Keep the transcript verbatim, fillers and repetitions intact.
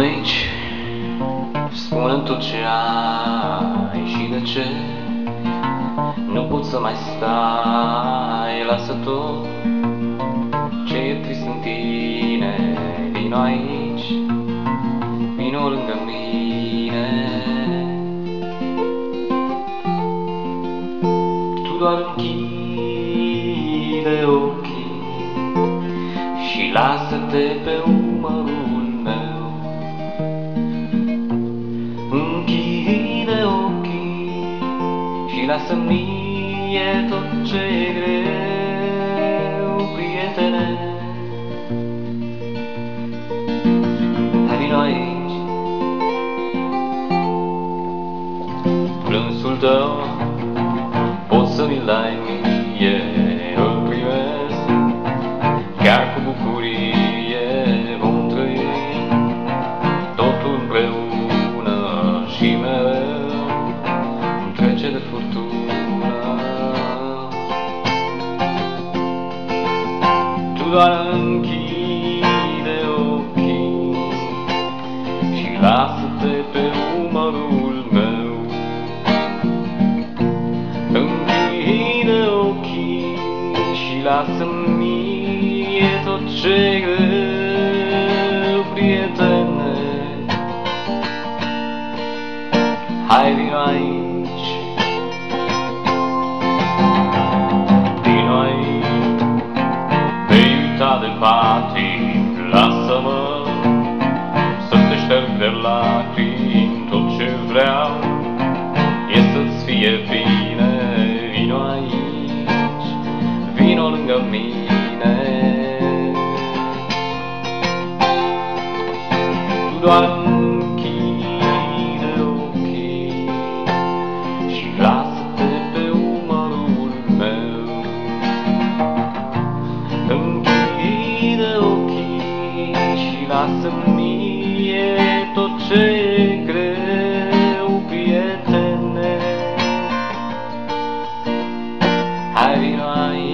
aici, spune-mi tot ce ai și de ce nu pot să mai stai. Lasă tot ce e trist în tine, vino aici, vino lângă mine. Tu doar închide ochii și lasă-te pe umărul meu. Închide ochii și lasă-mi mie tot ce e greu, prietene. Hai, vino aici, plânsul tău poți să mi-l dai mie, îl primesc chiar cu bucurie. Vom trăi totul împreună și mereu trece de furtună. Tu doar închide ochii și lasă-te pe umărul meu. Închide ochii și lasă-mi mie tot ce-i greu, prietene. Hai, vino aici, vino aici, vei uita de patim. Lasă-mă să te șterg de lacrimi. Tot ce vreau e să-ți fie bine. Vino aici, vino lângă mine. Tu doar închide ochii și lasă-te pe umărul meu. Închide ochii și lasă-mi mie tot ce e greu, prietene. Hai, vino aici,